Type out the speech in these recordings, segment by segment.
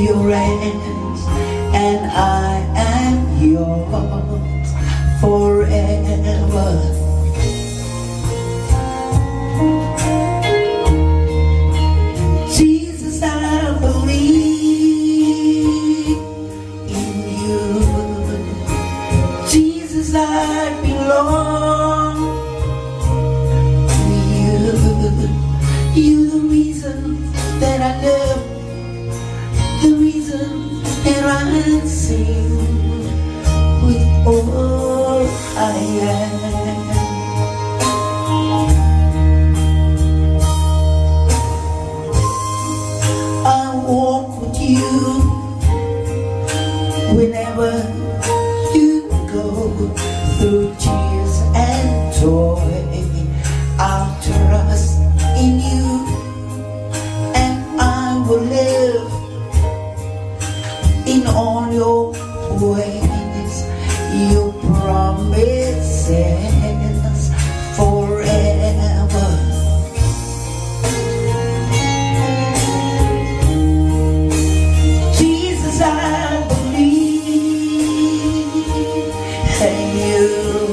your hands, and I am yours forever. Jesus, I believe in you. Jesus, I belong to you. You're the reason that I live, the reason that I sing with all I am. I walk with you whenever you go through tears and joy. I'll trust in you, and I will live in all your ways, your promises forever. Jesus, I believe in you.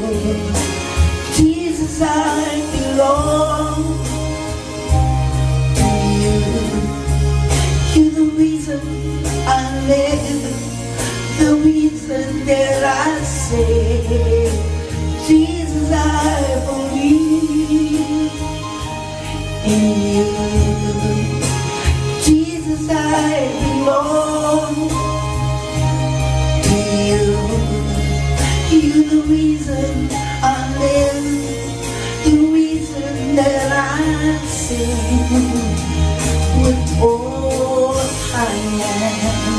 Jesus, I belong to you. You're the reason I live, the reason that I say, Jesus, I believe in you. Jesus, I belong to you. You're the reason I live, the reason that I sing with all I am.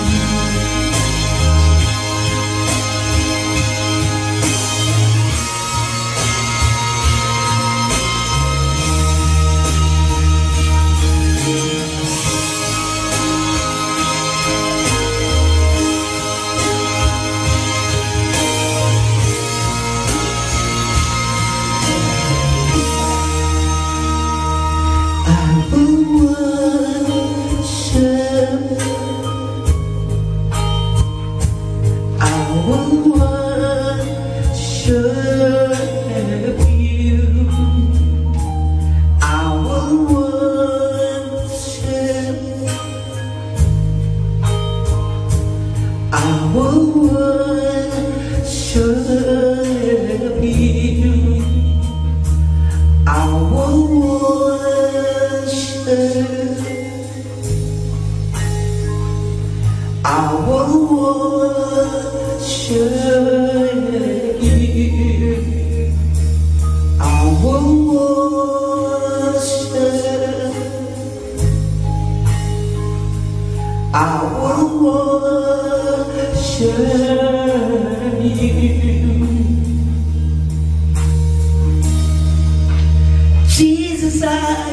Jesus, I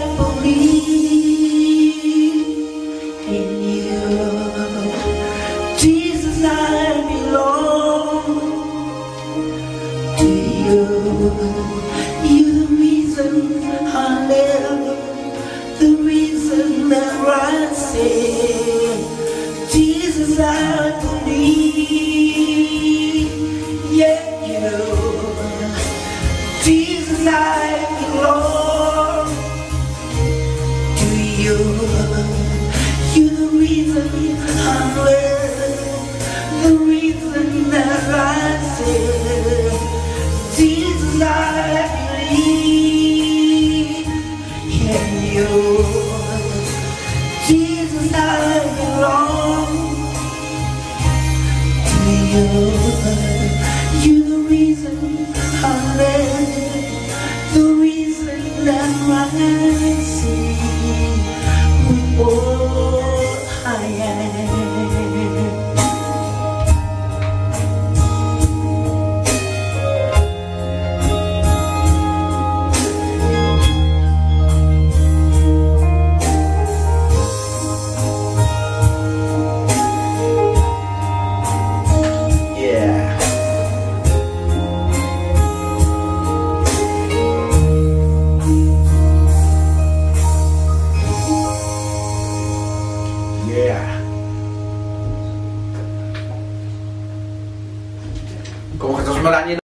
believe in you. Jesus, I belong to you. You're the reason I live, the reason that I say, Jesus, I believe, yeah, you. Jesus, I belong to you. You're the reason I live, the reason that I say, Jesus, I believe in you. Jesus, I belong to you. You're the reason I live, the reason that I see with all I am. Como Jesús Morán